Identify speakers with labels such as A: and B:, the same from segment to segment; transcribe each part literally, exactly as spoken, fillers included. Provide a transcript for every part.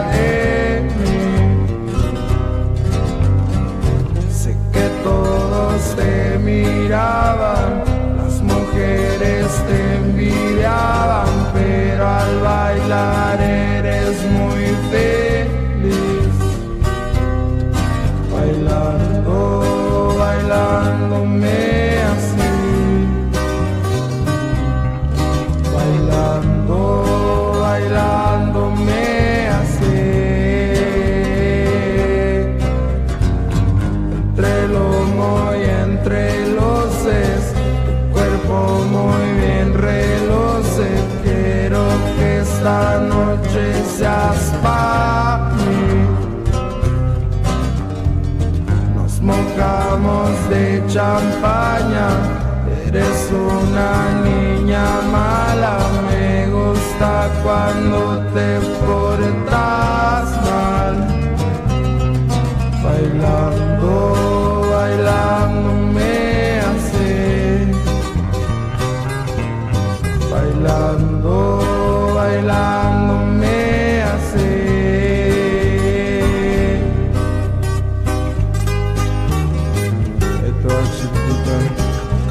A: de mí. Sé que todos te miraban, las mujeres te envidiaban, pero al bailar eres muy feliz. Bailando, bailándome así. Bailando, bailándome así. Entre el lomo y entre los es, tu cuerpo muy bien reloce. Quiero que esta noche seas para mí. Nos mojamos de champaña. Eres una niña mala, me gusta cuando te portas mal. Bailando, bailándome así. Bailando, bailándome así. Esto es chiquita.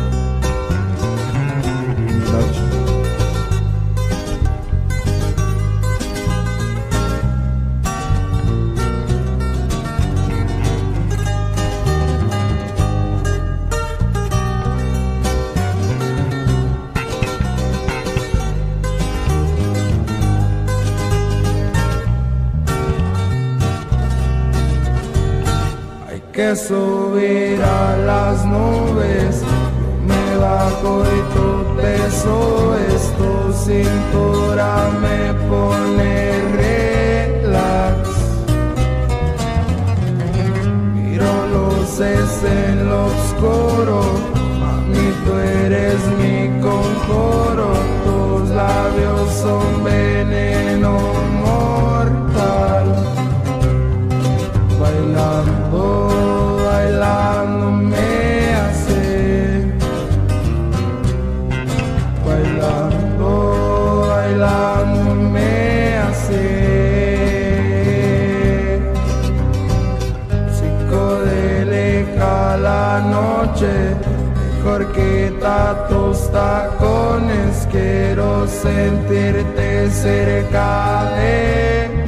A: Hay que subir a las nubes, yo me bajo y tú te subes, tu cintura me pone relax. Miro luces en lo oscuro, mami tú eres mi conjuro, tus labios son veneno mortal. Bailando, bailándome así. Bailando, bailándome así. Psicodélica la noche, mejor quita tus tacones. Quiero sentirte cerca de